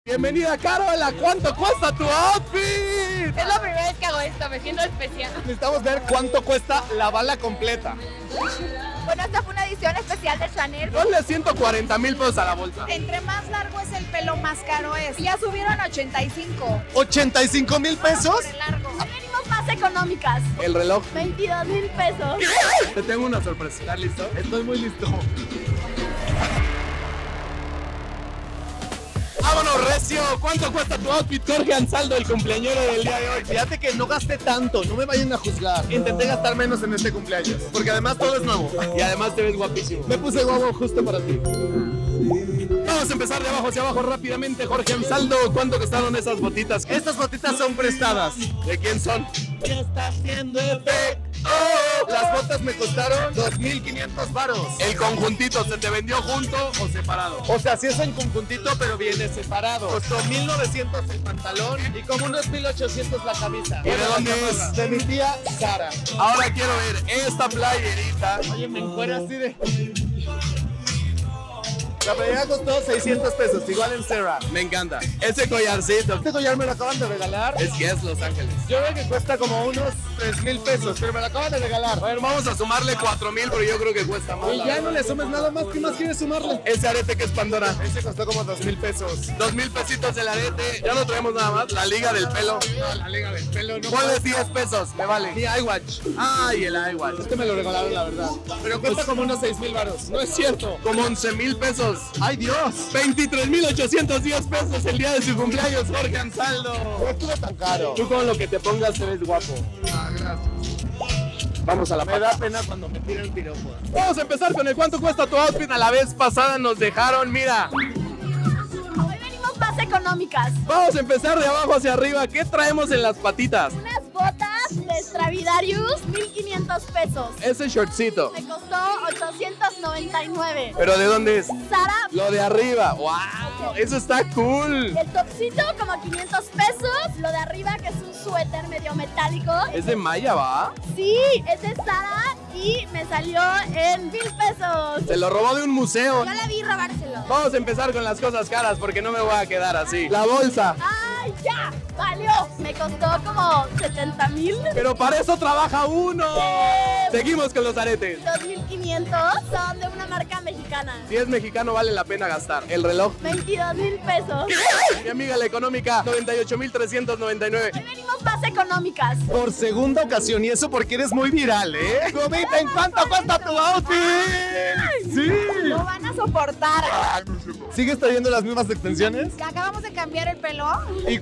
Bienvenida, Carola. ¿Cuánto cuesta tu outfit? Es la primera vez que hago esto, me siento especial. Necesitamos ver cuánto cuesta la bala completa. Bueno, esta fue una edición especial de Chanel. Ponle 140,000 pesos a la bolsa. Entre más largo es el pelo, más caro es. Ya subieron 85. ¿85,000 pesos? Por el largo. Hoy venimos más económicas. El reloj. 22,000 pesos. Te tengo una sorpresa. ¿Estás listo? Estoy muy listo. ¡Vámonos, recio! ¿Cuánto cuesta tu outfit, Jorge Ansaldo, el cumpleañero del día de hoy? Fíjate que no gasté tanto, no me vayan a juzgar. Intenté gastar menos en este cumpleaños, porque además todo es nuevo. Y además te ves guapísimo. Me puse guapo justo para ti. Vamos a empezar de abajo hacia abajo rápidamente, Jorge Ansaldo. ¿Cuánto costaron esas botitas? Estas botitas son prestadas. ¿De quién son? ¿Qué está haciendo efecto? Las botas me costaron 2,500 varos. ¿El conjuntito se te vendió junto o separado? O sea, sí es en conjuntito, pero viene separado. Costó 1,900 el pantalón y como unos 1,800 la camisa. ¿Y de dónde es? De mi tía Sara. Ahora quiero ver esta playerita. Oye, me encuera así de... La playera costó 600 pesos, igual en Sarah. Me encanta. Ese collarcito. Este collar me lo acaban de regalar. Es que es Los Ángeles. Yo creo que cuesta como unos 3,000 pesos, pero me lo acaban de regalar. A ver, vamos a sumarle 4,000, pero yo creo que cuesta más. Y ya no le sumes nada más. ¿Qué más quieres sumarle? Ese arete que es Pandora. Ese costó como 2,000 pesos. 2,000 pesitos el arete. Ya no traemos nada más. La liga del pelo. No, la liga del pelo no. Ponle 10 pesos, me vale. Mi iWatch. Ay, el iWatch. Este me lo regalaron, la verdad. Pero cuesta como unos 6,000 varos. No es cierto. Como 11,000 pesos. ¡Ay, Dios! 23,810 pesos el día de su cumpleaños, Jorge Ansaldo. No estuvo tan caro. Tú con lo que te pongas te ves guapo. Ah, gracias. Vamos a la Me pata. da pena cuando me tiran piropos. Vamos a empezar con el cuánto cuesta tu outfit. A la vez pasada nos dejaron, mira. Hoy venimos más económicas. Vamos a empezar de abajo hacia arriba. ¿Qué traemos en las patitas? Unas botas de Stradivarius, 1,500 pesos. Ese shortcito. Me costó 899. ¿Pero de dónde es? Sara, Lo de arriba. ¡Wow! Eso está cool. el topcito como 500 pesos. Lo de arriba que es un suéter medio metálico. ¿Es de Maya, va? Sí, es de Sara y me salió en 1,000 pesos. Se lo robó de un museo. Yo la vi robárselo. Vamos a empezar con las cosas caras porque no me voy a quedar así. La bolsa. ¡Ay, ya! ¡Valió! Me costó como 70,000. Pero para eso trabaja uno. Seguimos con los aretes. 2,500 son de una marca mexicana. Si es mexicano vale la pena gastar. El reloj. 22,000 pesos. Mi amiga la económica, 98,399. Hoy venimos más económicas. Por segunda ocasión, y eso porque eres muy viral, ¿eh? Gomita, ¿en cuánto cuesta tu outfit? ¡Sí! Lo van a soportar. ¿Sigues trayendo las mismas extensiones? Acabamos de cambiar el pelo. Y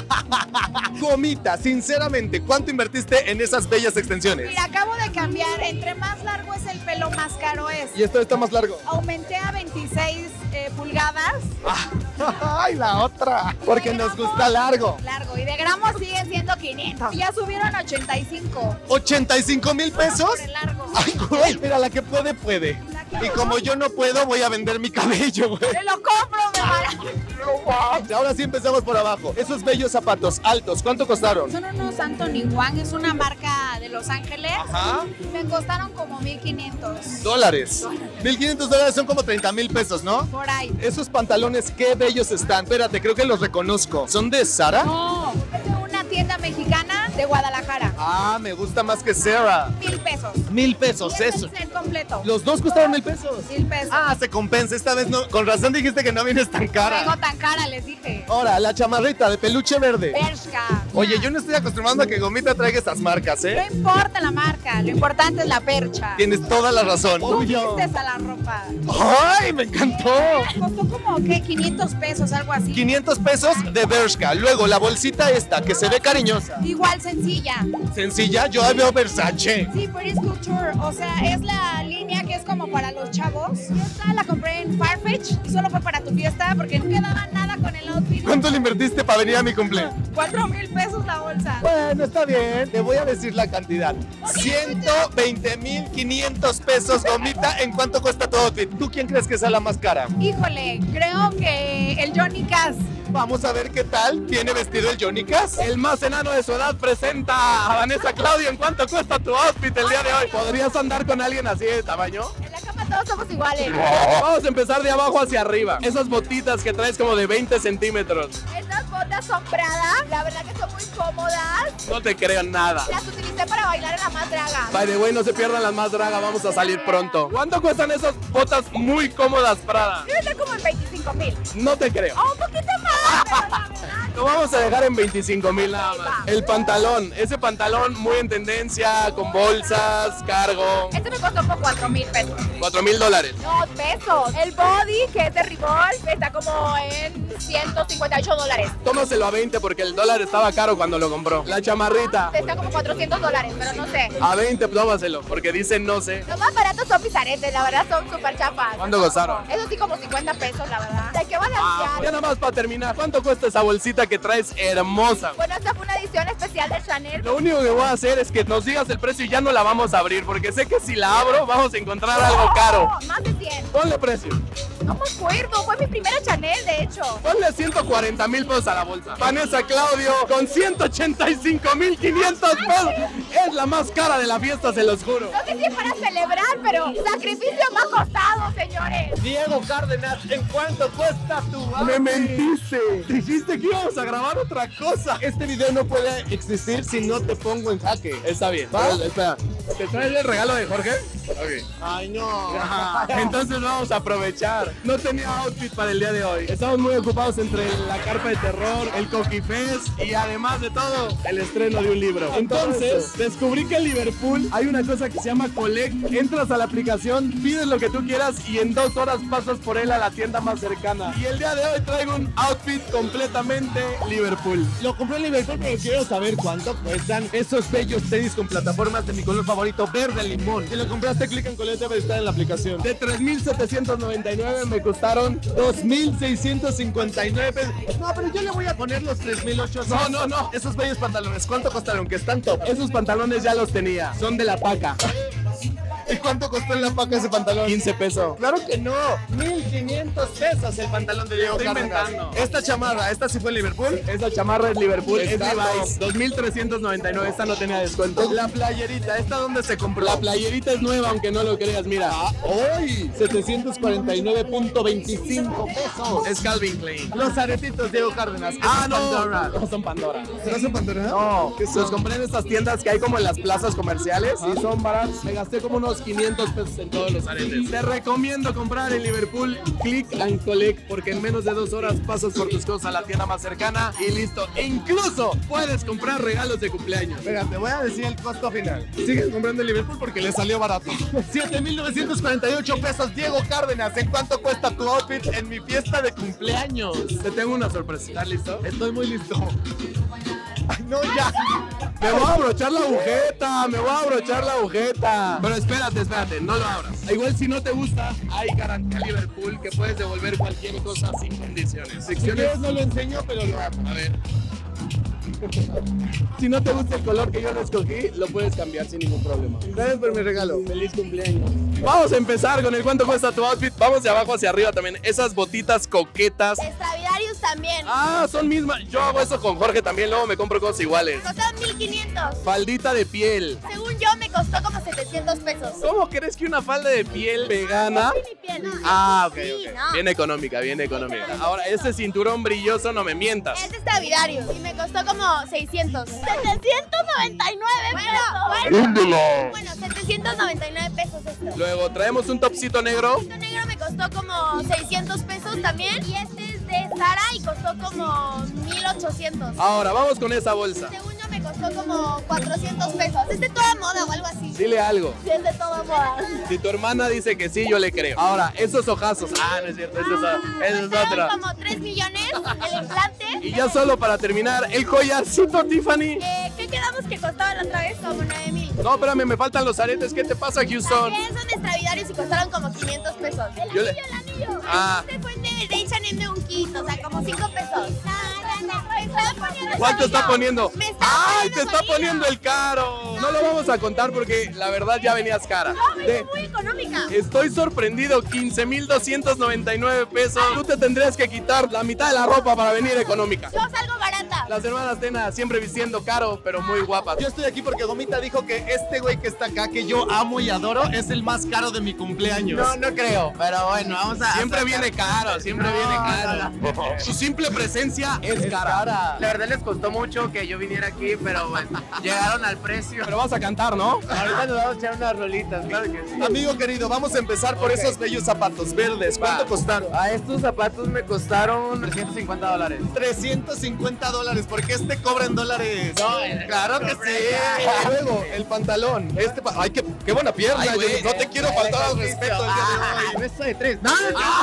Gomita, sinceramente, ¿cuánto invertiste en esas bellas extensiones? Mira, acabo de cambiar. Entre más largo es el pelo, más caro es. Y esto está más largo. Aumenté a 26 pulgadas. ¡Ay, la otra! Porque nos gusta largo. Largo. Y de gramos siguen siendo 500. Y ya subieron 85. ¿85,000 pesos? Por el largo. Ay, güey, mira, la que puede, puede. Y como yo no puedo, voy a vender mi cabello, güey. Te lo compro, me vale. Ahora sí empezamos por abajo. Esos bellos zapatos altos, ¿cuánto costaron? Son unos Anthony Wang, es una marca de Los Ángeles. Ajá. Me costaron como 1,500. Dólares. 1,500 dólares son como 30,000 pesos, ¿no? Por ahí. Esos pantalones, qué bellos están. Espérate, creo que los reconozco. ¿Son de Sara? No, es de una tienda mexicana de Guadalajara. Ah, me gusta más que Sara. 1,000 pesos. 1,000 pesos, Y es eso. el set completo. Los dos costaron 1,000 pesos. 1,000 pesos. Ah, se compensa. Esta vez no. Con razón dijiste que no vienes tan Vengo cara. tan cara, les dije. Ahora, la chamarrita de peluche verde. Bershka. Oye, yo no estoy acostumbrado a que Gomita traiga estas marcas, No ¿eh? importa la marca, lo importante es la percha. Tienes toda la razón. Tú vistes a la ropa. ¡Ay, me encantó! Costó como, ¿qué? 500 pesos, algo así. 500 pesos de Bershka. Luego, la bolsita esta, que se ve cariñosa. Igual sencilla. Sencilla, yo ahí veo Versace. Sí, pero es couture. O sea, es la línea que es como para los chavos. Y esta la compré en Farfetch y solo fue para tu fiesta porque no quedaba nada con el outfit. ¿Cuánto le invertiste para venir a mi cumpleaños? 4,000 pesos la bolsa. Bueno, está bien. Te voy a decir la cantidad. 120,500 pesos, Gomita. ¿En cuánto cuesta tu outfit? ¿Tú quién crees que sea la más cara? Híjole, creo que el Johnny Cass. Vamos a ver qué tal. ¿Tiene vestido el Johnny Cass? El más enano de su edad presenta a Vanessa Claudio. ¿En cuánto cuesta tu outfit el día de hoy? ¿Podrías andar con alguien así de tamaño? En la cama todos somos iguales. Vamos a empezar de abajo hacia arriba. Esas botitas que traes como de 20 centímetros. Estas botas son Prada, la verdad que son muy cómodas. No te creo nada. Las utilicé para bailar en la Más Draga. By the way, no se pierdan las Más Draga, vamos a salir pronto. ¿Cuánto cuestan esas botas muy cómodas, Prada? Debe ser como en 25,000. No te creo. O un poquito más, pero la verdad. Lo vamos a dejar en 25,000 nada más. El pantalón, ese pantalón muy en tendencia, con bolsas, cargo. Este me costó como 4,000 pesos. $4,000. No, pesos. El body, que es de Revolve, está como en $158. Tómaselo a 20 porque el dólar estaba caro cuando lo compró. La chamarrita, Está como $400, pero no sé. a 20 tómaselo porque dicen no sé. Los más baratos son mis aretes, la verdad son súper chapas. ¿Cuánto costaron? Eso sí, como 50 pesos, la verdad. ¿De qué Ya balancear? nada más para terminar, ¿cuánto cuesta esa bolsita que traes hermosa? Bueno, esta fue una edición especial de Chanel. Lo único que voy a hacer es que nos digas el precio y ya no la vamos a abrir porque sé que si la abro vamos a encontrar algo caro. Más de 100. Ponle precio. No me acuerdo, fue mi primera Chanel, de hecho. Ponle 140,000 pesos a la bolsa. Vanessa Claudio con 185,500 pesos. Es la más cara de la fiesta, se los juro. No sé si es para celebrar, pero sacrificio me ha costado, señores. Diego Cárdenas, ¿en cuánto cuesta tu Me mentiste. Dijiste que íbamos a grabar otra cosa. Este video no puede existir si no te pongo en jaque. Está bien. ¿Va? Pero, espera. ¿Te traes el regalo de Jorge? Ok. Ay, no. Entonces vamos a aprovechar. No tenía outfit para el día de hoy. Estamos muy ocupados entre la carpa de terror, el Coqui Fest y además de todo, el estreno de un libro. Entonces, descubrí que en Liverpool hay una cosa que se llama Collect. Entras a la aplicación, pides lo que tú quieras y en 2 horas pasas por él a la tienda más cercana. Y el día de hoy traigo un outfit completamente Liverpool. Lo compré en Liverpool, pero quiero saber cuánto cuestan esos bellos tenis con plataformas de mi color favorito, verde limón. Si lo compraste, clic en Colette debe estar en la aplicación. De 3,799 me costaron 2,659 pesos. No, pero yo le voy a poner los 3,800. No. Esos bellos pantalones, ¿cuánto costaron? Que están top. Esos pantalones ya los tenía. Son de la paca. ¿Y cuánto costó en la paca ese pantalón? 15 pesos. Claro que no, 1,500 pesos el pantalón de Diego Estoy Cárdenas. inventando. Esta chamarra, ¿esta sí fue en Liverpool? Esa chamarra es Liverpool, es Está Levi's, 2,399, esta no tenía descuento. La playerita, ¿esta dónde se compró? La playerita es nueva, aunque no lo creas, mira. ¡Hoy! 749.25 pesos. Es Calvin Klein. Los aretitos Diego Cárdenas. Ah, no, Pandora. no son Pandora. ¿No son Pandora? No, ¿Qué son? los compré en estas tiendas que hay como en las plazas comerciales y son baratos. Me gasté como unos 500 pesos en todos los aretes. Te recomiendo comprar en Liverpool Click and Collect porque en menos de 2 horas pasas por tus cosas a la tienda más cercana y listo. E incluso puedes comprar regalos de cumpleaños. Espera, te voy a decir el costo final. Sigues comprando en Liverpool porque le salió barato. 7,948 pesos, Diego Cárdenas. ¿En cuánto cuesta tu outfit en mi fiesta de cumpleaños? Te tengo una sorpresa. ¿Estás listo? Estoy muy listo. Ay, no, ya. Me voy a abrochar la agujeta, Pero espérate, no lo abras. Igual si no te gusta, hay garantía Liverpool que puedes devolver cualquier cosa sin condiciones. Si quieres no lo enseño, pero lo hago. A ver. Si no te gusta el color que yo le escogí, lo puedes cambiar sin ningún problema. Gracias por mi regalo. Feliz cumpleaños. Vamos a empezar con el cuánto cuesta tu outfit. Vamos de abajo hacia arriba también. Esas botitas coquetas. Stradivarius también. Ah, son mismas. Yo hago eso con Jorge también, luego me compro cosas iguales. Costaron 1,500. Faldita de piel. Según yo, me costó como 700 pesos. ¿Cómo crees que una falda de piel vegana? Mi piel, ¿no? Ah, ok, Sí, ok. no. Bien económica, bien económica. Ahora, ese cinturón brilloso no me mientas. Es de Stradivarius y me costó como 600. 799 pesos. Bueno, 799 pesos esto. Luego traemos un topsito negro. Este negro me costó como 600 pesos también. Y este es de Zara y costó como 1,800. Ahora, vamos con esa bolsa. Según yo me costó como 400 pesos. ¿Es de toda moda o algo así? Dile algo. Sí, es de toda moda. Si tu hermana dice que sí, yo le creo. Ahora, esos ojazos. Ah, no es cierto, eso es Costaron otra. como 3 millones el implante. Y ya solo para terminar, el collarcito Tiffany. ¿Qué quedamos que costaba la otra vez? Como 9,000. No, espérame, me faltan los aretes. ¿Qué te pasa, Houston? También son de Stradivarius y costaron como 500 pesos. Yo le- El anillo. Ah. Este fue de H&M de un kit, o sea, como 5 pesos. Me estaba poniendo ¿Cuánto está solito. poniendo? Me está ¡Ay, te poniendo está solito. poniendo el caro! No lo vamos a contar porque la verdad ya venías cara. No, me De- hizo muy económica. Estoy sorprendido, 15,299 pesos. Tú te tendrías que quitar la mitad de la ropa para venir económica. Yo salgo barata. Las hermanas Tena siempre vistiendo caro, pero muy guapas. Yo estoy aquí porque Gomita dijo que este güey que está acá, que yo amo y adoro, es el más caro de mi cumpleaños. No creo, pero bueno, vamos a... Siempre viene caro, siempre viene caro. Su simple presencia es cara. La verdad les costó mucho que yo viniera aquí, pero bueno, llegaron al precio. Pero vas a cantar, ¿no? Ahorita nos vamos a echar unas rolitas, claro que sí. Amigo querido, vamos a empezar por esos bellos zapatos verdes. ¿Cuánto costaron? A estos zapatos me costaron $350. $350, porque este cobra en dólares. No, claro que sí. Luego, el pantalón. Ay, qué buena pierna. Ay, güey. No te quiero faltar al respeto el día de hoy. Esto de 3. No.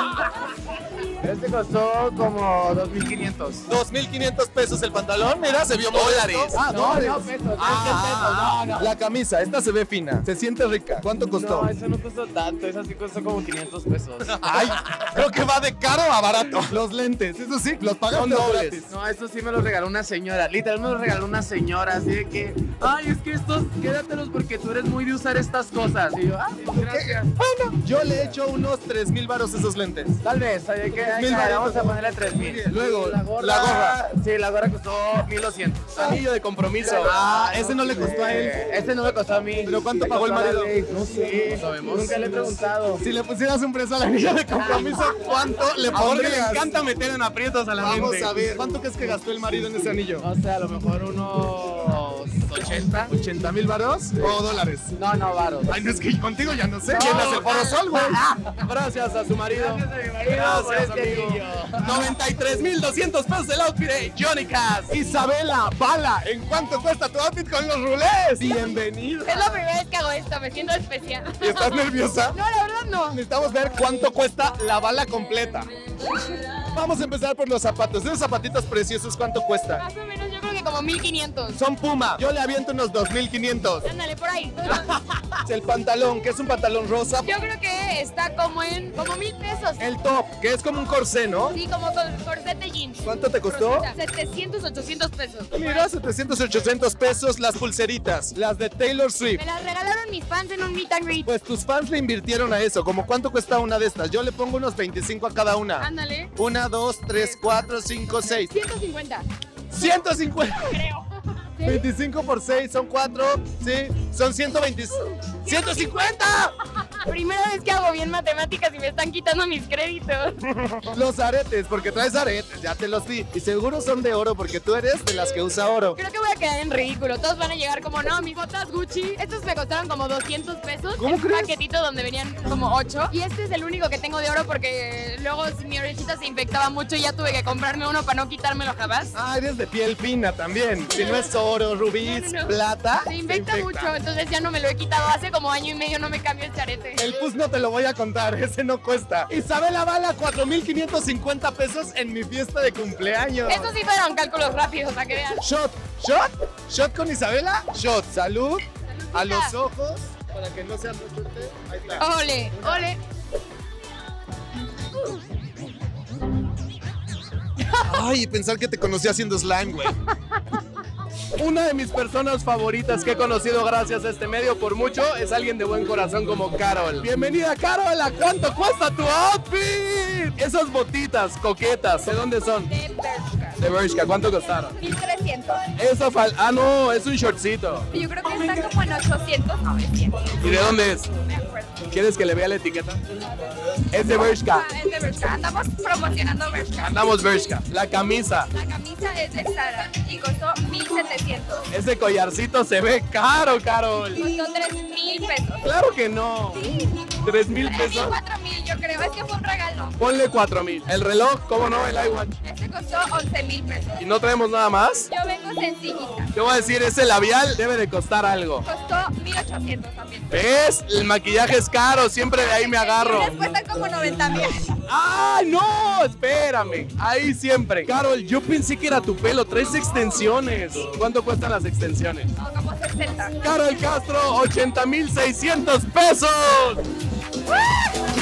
Este costó como 2.500. 2.500 pesos el pantalón. Mira, se vio Dólares. modesto. Ah, No, dólares. no, pesos. No. La camisa, esta se ve fina. Se siente rica. ¿Cuánto costó? No, eso no costó tanto. Esa sí costó como 500 pesos. Ay, creo que va de caro a barato. Los lentes, eso sí, los pagamos dobles. No, esto sí me los regaló una señora. Literal me los regaló una señora. Así de que, ay, es que estos, quédatelos porque tú eres muy de usar estas cosas. Y yo, gracias. Bueno, yo le he hecho unos 3,000 varos a esos lentes. Tal vez, ¿sabes qué? 3,000 Vamos a ponerle 3,000. Luego, la gorra. Sí, la gorra costó 1,200. Anillo de compromiso. Ese no le costó a él. Este no me costó a mí. ¿Pero cuánto Le pagó el costó a marido? Alex. No sé. Sabemos. Nunca le he preguntado. Si le pusieras un precio al anillo de compromiso, ¿cuánto le A Jorge le pondrías? encanta meter en aprietos a la Vamos gente. a ver, ¿cuánto crees que gastó el marido en ese anillo? No sé, a lo mejor unos 80. ¿80,000 varos o dólares? No, varos. Ay, no, es que contigo ya no sé. No, ¿Quién hace el Foro Sol, güey? Gracias a su marido. Gracias a mi marido por Gracias, este amigo. anillo. 93,200 pesos el outfit de Johnny Cass. Isabela, Bala, ¿en cuánto cuesta tu outfit con los rulés? Bienvenido. Es la primera vez que hago esto, me siento especial. ¿Y estás nerviosa? No, la verdad no. Necesitamos ver cuánto cuesta la bala completa. Vamos a empezar por los zapatos. Esos zapatitos preciosos, ¿cuánto cuestan? Más o menos yo creo que como 1500. Son Puma. Yo le aviento unos 2,500. Ándale, por ahí. El pantalón, que es un pantalón rosa. Yo creo que está como en 1,000 pesos. El top, que es como un corsé, ¿no? Sí, como con corset de jeans. ¿Cuánto te costó? Rosita. 700, 800 pesos. Mira, 700, 800 pesos las pulseritas, las de Taylor Swift. Me las regalaron mis fans en un meet and greet. Pues tus fans le invirtieron a eso. ¿Cómo cuánto cuesta una de estas? Yo le pongo unos 25 a cada una. Ándale. 1, 2, 3, 4, 5, 6. 150, 150. creo. ¿Sí? 25 por 6 son 4. Sí, son 120. ¡150! Primera vez que hago bien matemáticas y me están quitando mis créditos. Los aretes, porque traes aretes, ya te los di. Y seguro son de oro, porque tú eres de las que usa oro. Creo que voy a quedar en ridículo. Todos van a llegar como, no, mis botas Gucci. Estos me costaron como 200 pesos. ¿Cómo en un crees? paquetito donde venían como 8. Y este es el único que tengo de oro porque luego mi orejita se infectaba mucho y ya tuve que comprarme uno para no quitármelo jamás. Ah, eres de piel fina también. Si no es oro, rubí, No. plata. Se infecta mucho, entonces ya no me lo he quitado. Hace como año y medio no me cambio este arete. El pus no te lo voy a contar, ese no cuesta. Isabela Bala, 4,550 pesos en mi fiesta de cumpleaños. Estos sí fueron cálculos rápidos, para que vean. Shot, shot con Isabela. Shot, salud. A los ojos, para que no sea mucho té. Ahí está. Ole, ole. Ay, pensar que te conocí haciendo slime, güey. Una de mis personas favoritas que he conocido gracias a este medio por mucho es alguien de buen corazón como Carol. Bienvenida, Carol. ¿A cuánto cuesta tu outfit? Esas botitas coquetas, ¿de dónde son? De Bershka. De Bershka, ¿cuánto costaron? 1300. Eso no, es un shortcito. Yo creo que está como en 800, 900. ¿Y de dónde es? No me acuerdo. ¿Quieres que le vea la etiqueta? Es de Bershka. Ah, es de Bershka. Andamos promocionando Bershka. Andamos Bershka. La camisa. La camisa es de Zara y costó 1700. Ese collarcito se ve caro, Carol. Costó 3000 pesos. Claro que no. Sí. 3,000 pesos. 4000, yo creo. Es que fue un regalo. Ponle 4,000. El reloj, ¿cómo no? El iWatch. Este costó 11,000 pesos. ¿Y no traemos nada más? Yo vengo sencillita. Te voy a decir, ese labial debe de costar algo. Costó 1800 también. ¿Ves? El maquillaje es caro, siempre de ahí me agarro. Y cuestan como 90,000. ¡Ay, no! Espérame. Ahí siempre. Carol, yo pensé que era tu pelo. Traes extensiones. ¿Cuánto cuestan las extensiones? No, como 60. Carol Castro, 80,600 pesos. ¡Ah!